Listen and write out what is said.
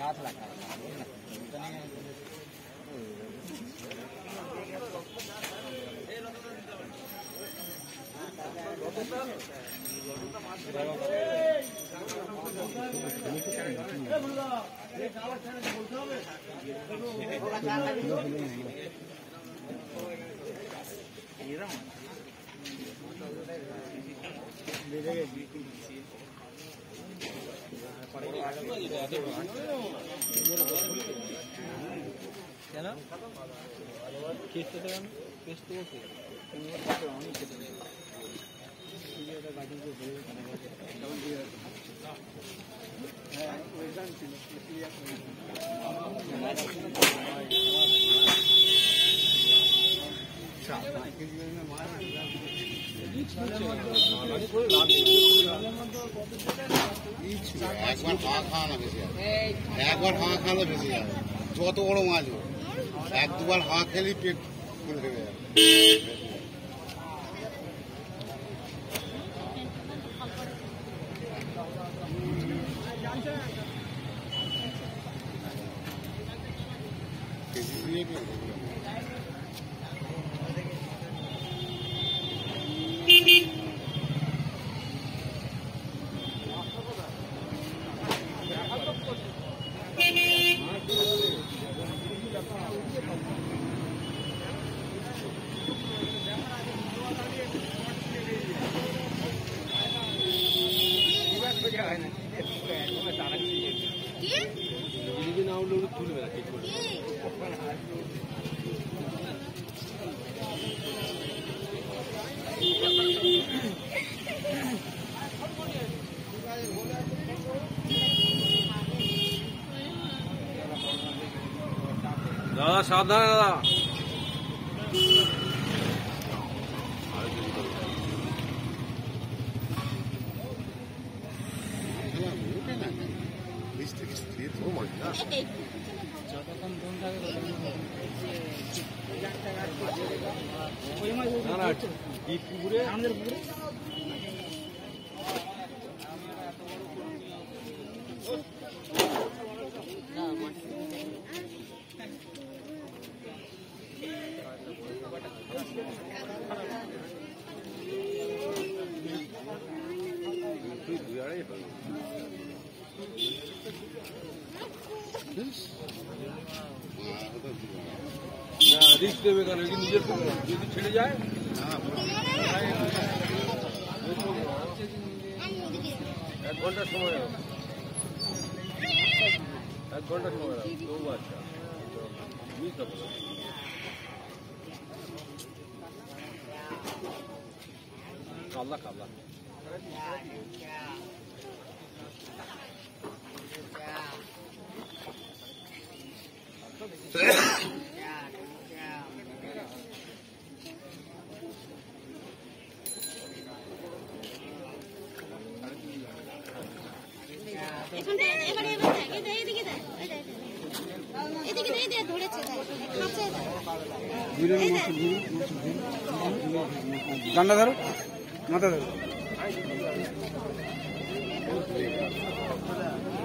একবার খাওয়া খাওয়ানো বেশি যাবে, একবার খাওয়া খাওয়ানো বেশি যাবে। যত বড় মাছ হোক, এক দুবার হাওয়া খেলেই পেট ফুল হয়ে যাবে। দাদা সাবধানে দাদা। রিস্ক দেবে কেন? নিজের যদি ছেড়ে যায় এক ঘন্টার সময় লাগবে, এক ঘন্টার সময় লাগবে। তো আচ্ছা বুঝতে পারো। কাল্লা কাল্লা ডান্ডা ধরো, মাথা ধরো।